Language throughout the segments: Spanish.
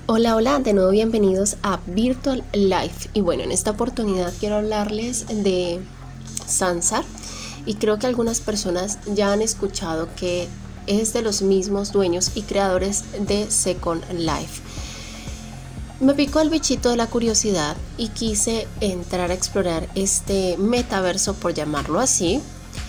Hola, hola, de nuevo bienvenidos a Virtual Life. Y bueno, en esta oportunidad quiero hablarles de Sansar. Y creo que algunas personas ya han escuchado que es de los mismos dueños y creadores de Second Life. Me picó el bichito de la curiosidad y quise entrar a explorar este metaverso, por llamarlo así,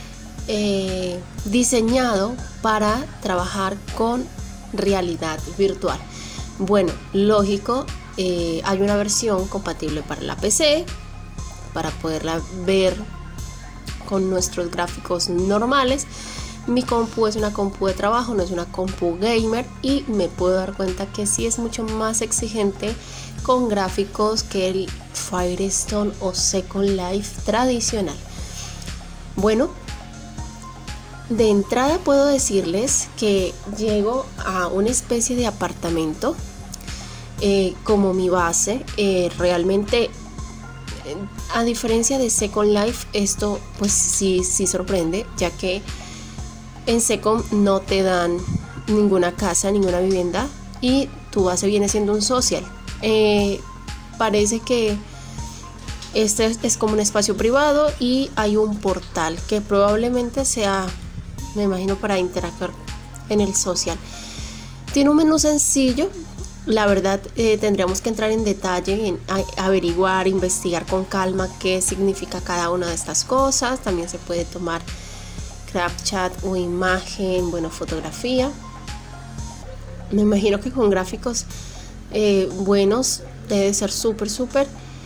diseñado para trabajar con realidad virtual. Bueno, lógico, hay una versión compatible para la PC, para poderla ver con nuestros gráficos normales. Mi compu es una compu de trabajo, no es una compu gamer, y me puedo dar cuenta que sí es mucho más exigente con gráficos que el Firestone o Second Life tradicional. Bueno, de entrada puedo decirles que llego a una especie de apartamento como mi base. Realmente, a diferencia de Second Life, esto pues sí sorprende, ya que en Second no te dan ninguna casa, ninguna vivienda, y tu base viene siendo un social. Parece que este es como un espacio privado y hay un portal que probablemente sea, me imagino, para interactuar en el social. Tiene un menú sencillo. La verdad, tendríamos que entrar en detalle, en averiguar, investigar con calma qué significa cada una de estas cosas. También se puede tomar Snapchat o imagen, bueno, fotografía. Me imagino que con gráficos buenos debe ser súper.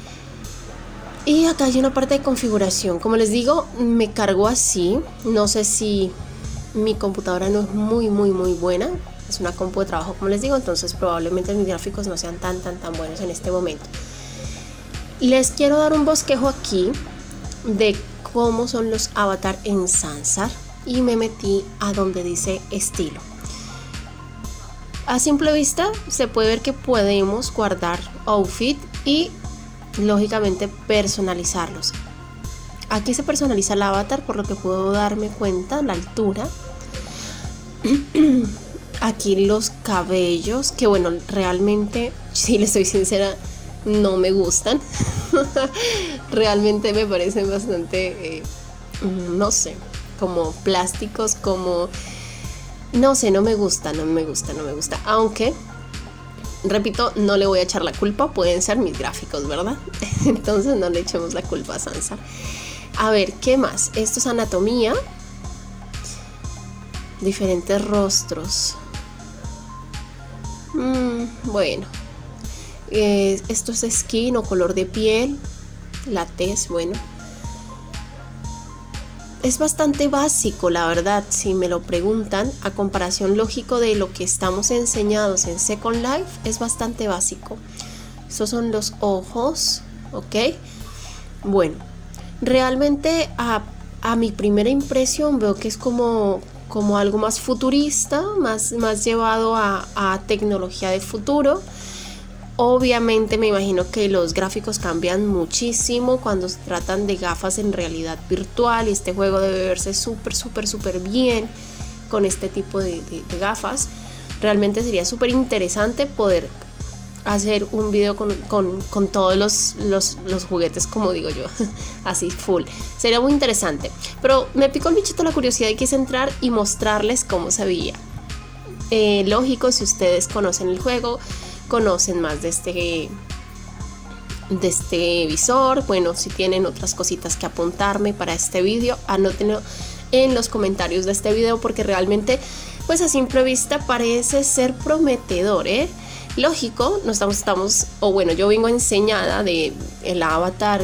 Y acá hay una parte de configuración. Como les digo, me cargó así. No sé si mi computadora no es muy buena. Es una compu de trabajo, como les digo, entonces probablemente mis gráficos no sean tan buenos en este momento. Les quiero dar un bosquejo aquí de cómo son los avatar en Sansar, y me metí a donde dice estilo. A simple vista se puede ver que podemos guardar outfit y lógicamente personalizarlos. Aquí se personaliza el avatar, por lo que puedo darme cuenta, la altura. Aquí los cabellos, que bueno, realmente, si les soy sincera, no me gustan. Realmente me parecen bastante, no sé, como plásticos, como, no sé, no me gusta. Aunque, repito, no le voy a echar la culpa, pueden ser mis gráficos, ¿verdad? Entonces no le echemos la culpa a Sansar. A ver, ¿qué más? Esto es anatomía. Diferentes rostros. Bueno, esto es skin o color de piel, la tez. Bueno, es bastante básico, la verdad, si me lo preguntan. A comparación, lógico, de lo que estamos enseñados en Second Life, es bastante básico. Estos son los ojos, ok. Bueno, realmente a mi primera impresión veo que es como algo más futurista, más llevado a tecnología de futuro. Obviamente me imagino que los gráficos cambian muchísimo cuando se tratan de gafas en realidad virtual, y este juego debe verse súper bien con este tipo de gafas. Realmente sería súper interesante poder hacer un video con todos los juguetes, como digo yo, así full. Sería muy interesante, pero me picó el bichito la curiosidad y quise entrar y mostrarles cómo se veía. Lógico, si ustedes conocen el juego, conocen más de este visor. Bueno, si tienen otras cositas que apuntarme para este video, anótenlo en los comentarios de este video, porque realmente, pues a simple vista parece ser prometedor, Lógico, no estamos, o bueno, yo vengo enseñada de el avatar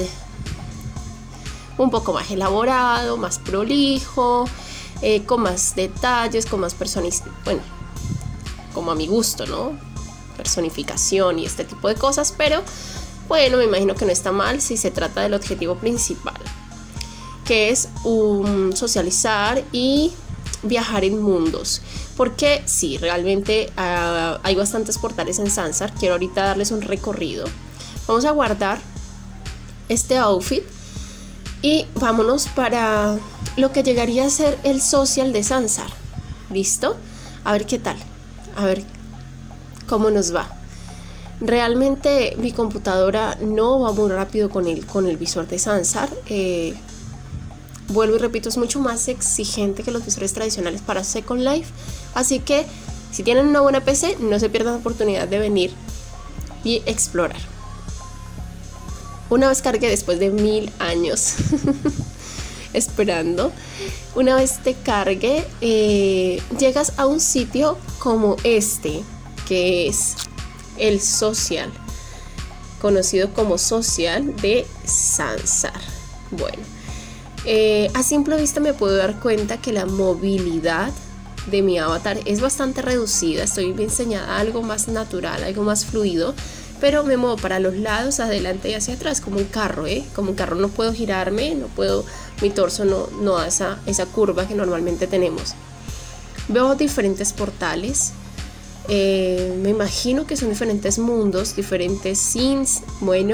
un poco más elaborado, más prolijo, con más detalles, con más bueno, como a mi gusto, ¿no? Personificación y este tipo de cosas, pero bueno, me imagino que no está mal si se trata del objetivo principal, que es socializar y viajar en mundos. Porque sí, realmente hay bastantes portales en Sansar. Quiero ahorita darles un recorrido. Vamos a guardar este outfit y vámonos para lo que llegaría a ser el social de Sansar. ¿Listo? A ver qué tal, a ver cómo nos va. Realmente mi computadora no va muy rápido con el visor de Sansar. Vuelvo y repito, es mucho más exigente que los visores tradicionales para Second Life. Así que si tienen una buena PC, no se pierdan la oportunidad de venir y explorar. Una vez cargue, después de 1000 años esperando, una vez te cargue, llegas a un sitio como este, que es el Social, conocido como Social de Sansar. Bueno, a simple vista me puedo dar cuenta que la movilidad de mi avatar es bastante reducida. Estoy enseñada a algo más natural, algo más fluido, pero me muevo para los lados, adelante y hacia atrás, como un carro, como un carro. No puedo girarme, no puedo, mi torso no da esa curva que normalmente tenemos. Veo diferentes portales. Me imagino que son diferentes mundos, diferentes scenes. Bueno,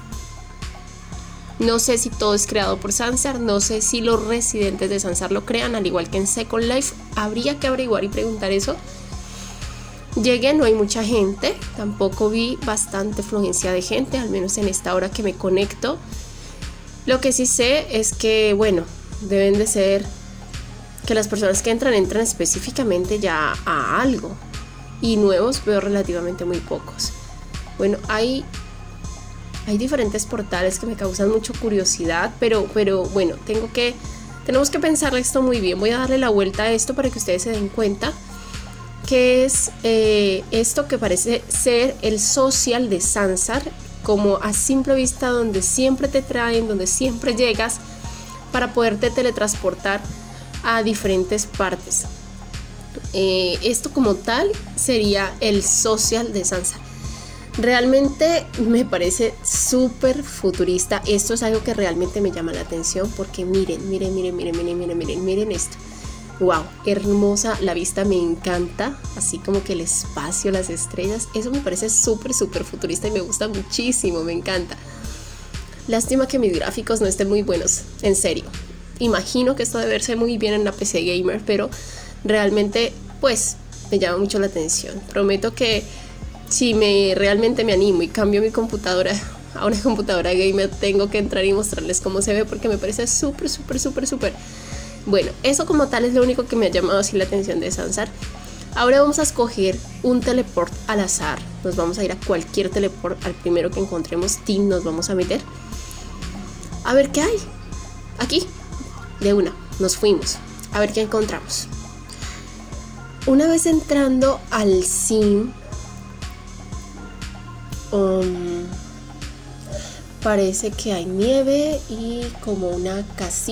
no sé si todo es creado por Sansar, no sé si los residentes de Sansar lo crean, al igual que en Second Life. Habría que averiguar y preguntar eso. Llegué, no hay mucha gente, tampoco vi bastante fluencia de gente, al menos en esta hora que me conecto. Lo que sí sé es que, bueno, deben de ser que las personas que entran específicamente ya a algo, y nuevos veo relativamente muy pocos. Bueno, hay diferentes portales que me causan mucha curiosidad, pero bueno, tenemos que pensar esto muy bien. Voy a darle la vuelta a esto para que ustedes se den cuenta que es esto que parece ser el Social de Sansar, como a simple vista, donde siempre te traen, donde siempre llegas para poderte teletransportar a diferentes partes. Esto como tal sería el Social de Sansar. Realmente me parece súper futurista. Esto es algo que realmente me llama la atención, porque miren esto. Wow, hermosa la vista, me encanta, así como que el espacio, las estrellas, eso me parece súper futurista y me gusta muchísimo, me encanta. Lástima que mis gráficos no estén muy buenos, en serio. Imagino que esto debe verse muy bien en una PC gamer, pero realmente pues me llama mucho la atención. Prometo que si realmente me animo y cambio mi computadora a una computadora gamer, tengo que entrar y mostrarles cómo se ve, porque me parece súper. Bueno, eso como tal es lo único que me ha llamado así la atención de Sansar. Ahora vamos a escoger un teleport al azar. Nos vamos a ir a cualquier teleport, al primero que encontremos. Team, nos vamos a meter. A ver qué hay. Aquí, de una, nos fuimos. A ver qué encontramos. Una vez entrando al sim, parece que hay nieve y como una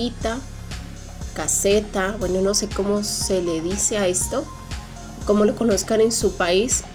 caseta, bueno, no sé cómo se le dice a esto, cómo lo conozcan en su país.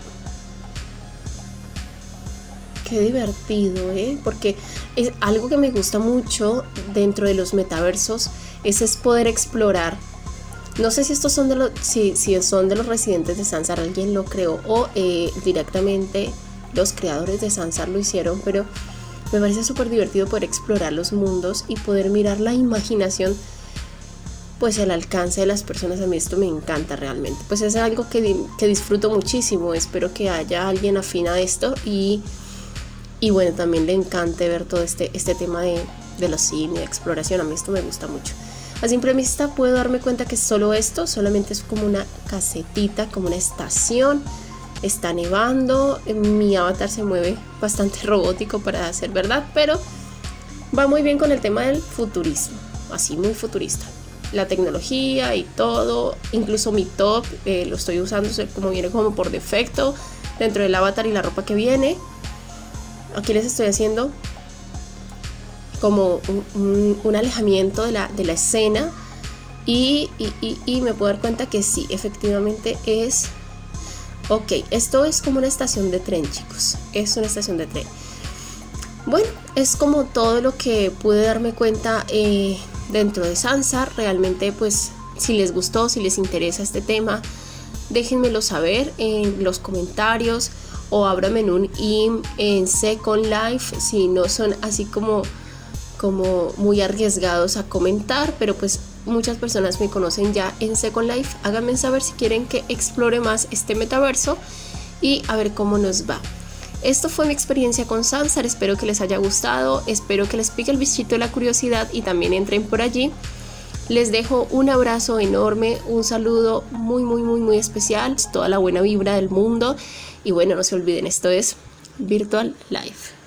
Qué divertido, porque es algo que me gusta mucho dentro de los metaversos, es poder explorar. No sé si estos son si son de los residentes de Sansar, alguien lo creó, o directamente los creadores de Sansar lo hicieron, pero me parece súper divertido poder explorar los mundos y poder mirar la imaginación, pues el alcance de las personas. A mí esto me encanta realmente, pues es algo que disfruto muchísimo. Espero que haya alguien afín a esto y bueno, también le encante ver todo este tema de los cine, de exploración. A mí esto me gusta mucho. A simple vista puedo darme cuenta que solamente es como una casetita, como una estación. Está nevando, mi avatar se mueve bastante robótico para ser verdad, pero va muy bien con el tema del futurismo, así muy futurista. La tecnología y todo, incluso mi top lo estoy usando como viene como por defecto dentro del avatar y la ropa que viene. Aquí les estoy haciendo como un alejamiento de la escena y me puedo dar cuenta que sí, efectivamente es. Ok, esto es como una estación de tren, chicos, es una estación de tren. Bueno, es como todo lo que pude darme cuenta dentro de Sansar. Realmente, pues, si les gustó, si les interesa este tema, déjenmelo saber en los comentarios o ábranme un IM en Second Life si no son así como muy arriesgados a comentar, pero pues muchas personas me conocen ya en Second Life. Háganme saber si quieren que explore más este metaverso y a ver cómo nos va. Esto fue mi experiencia con Sansar, espero que les haya gustado, espero que les pique el bichito de la curiosidad y también entren por allí. Les dejo un abrazo enorme, un saludo muy especial, toda la buena vibra del mundo y bueno, no se olviden, esto es Virtual Life.